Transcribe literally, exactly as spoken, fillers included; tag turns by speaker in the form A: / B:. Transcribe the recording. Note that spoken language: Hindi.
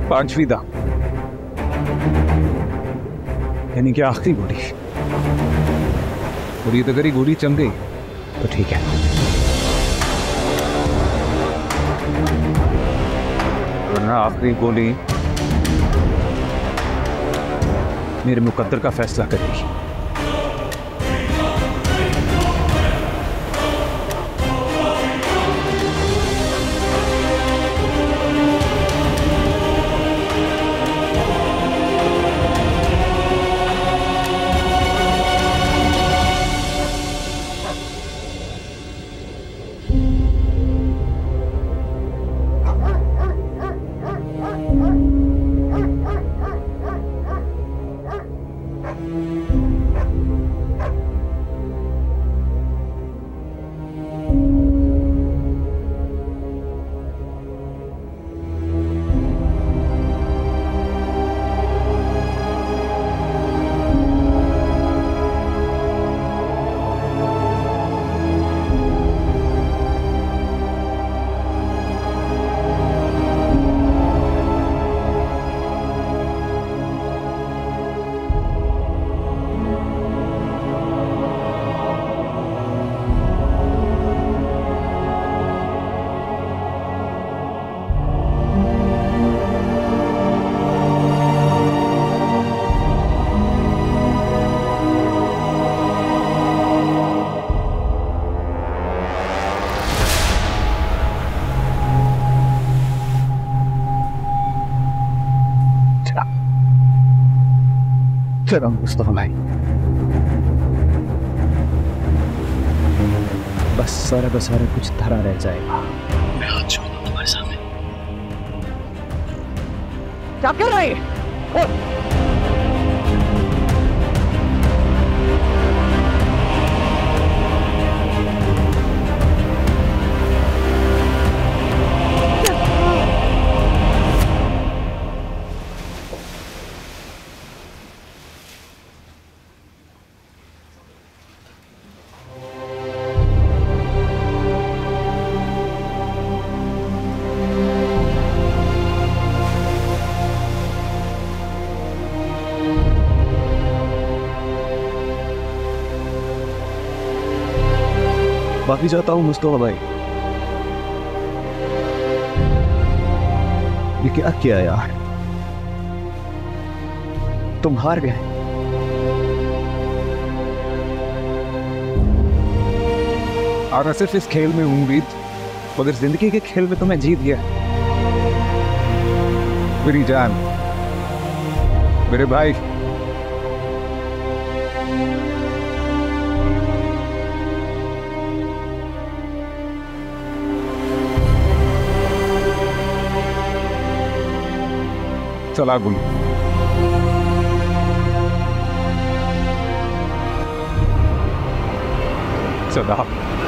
A: पांचवी दा यानी कि आखिरी गोली। और ये तो अगर गोली चल गई तो ठीक है, वरना आखिरी गोली मेरे मुकद्दर का फैसला करेगी। चलो मुस्तफा भाई, बस सारा का सारा कुछ धरा रह जाएगा।
B: मैं हाथ जोड़ूं तुम्हारे सामने।
C: क्या कर रहे हैं?
A: माफी चाहता हूं मुस्तफा भाई, ये क्या किया यार, तुम हार गए। और मैं सिर्फ इस खेल में हूं बीत, मगर जिंदगी के खेल में तो मैं जीत गया। मेरी जान, मेरे भाई, चला गुल। सदा